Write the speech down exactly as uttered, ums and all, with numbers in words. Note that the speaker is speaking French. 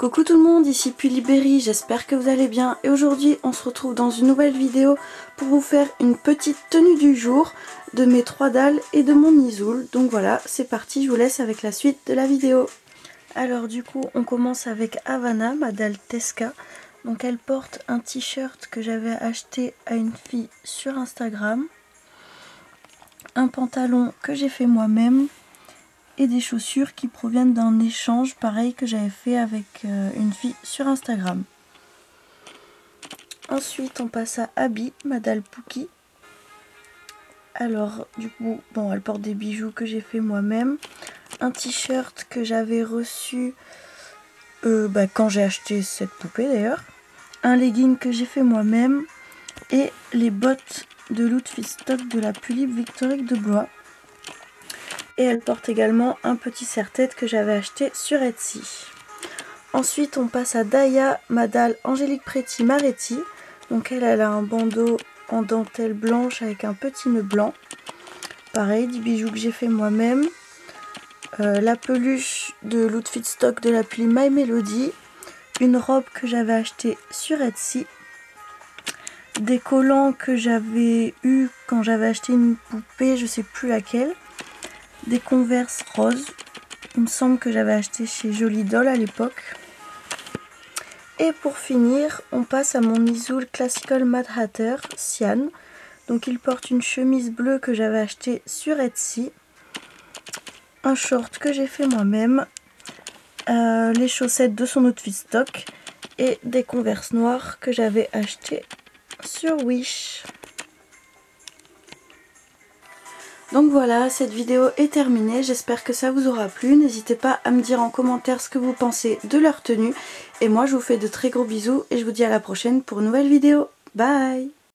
Coucou tout le monde, ici Puliberi, j'espère que vous allez bien et aujourd'hui on se retrouve dans une nouvelle vidéo pour vous faire une petite tenue du jour de mes trois dalles et de mon Isoul. Donc voilà, c'est parti, je vous laisse avec la suite de la vidéo. Alors du coup on commence avec Havana, ma dalle Tesca. Donc elle porte un t-shirt que j'avais acheté à une fille sur Instagram, un pantalon que j'ai fait moi-même et des chaussures qui proviennent d'un échange pareil que j'avais fait avec euh, une fille sur Instagram. Ensuite on passe à Abby, ma dalle Pookie. Alors du coup bon, elle porte des bijoux que j'ai fait moi-même, un t-shirt que j'avais reçu euh, bah, quand j'ai acheté cette poupée d'ailleurs, un legging que j'ai fait moi-même et les bottes de l'outfit stock de la Pulip Victorique de Blois. Et elle porte également un petit serre-tête que j'avais acheté sur Etsy. Ensuite on passe à Daya, ma dalle Angélique Pretty Maretti. Donc elle, elle a un bandeau en dentelle blanche avec un petit nœud blanc. Pareil, des bijoux que j'ai fait moi-même. Euh, la peluche de l'outfit stock de l'appli My Melody. Une robe que j'avais achetée sur Etsy. Des collants que j'avais eu quand j'avais acheté une poupée, je sais plus laquelle. Des Converse roses, il me semble que j'avais acheté chez Jolie Doll à l'époque. Et pour finir, on passe à mon Isoul Classical Mad Hatter Cyan. Donc il porte une chemise bleue que j'avais achetée sur Etsy, un short que j'ai fait moi-même, euh, les chaussettes de son outfit stock et des Converse noires que j'avais achetées sur Wish. Donc voilà, cette vidéo est terminée, j'espère que ça vous aura plu. N'hésitez pas à me dire en commentaire ce que vous pensez de leur tenue. Et moi je vous fais de très gros bisous et je vous dis à la prochaine pour une nouvelle vidéo. Bye!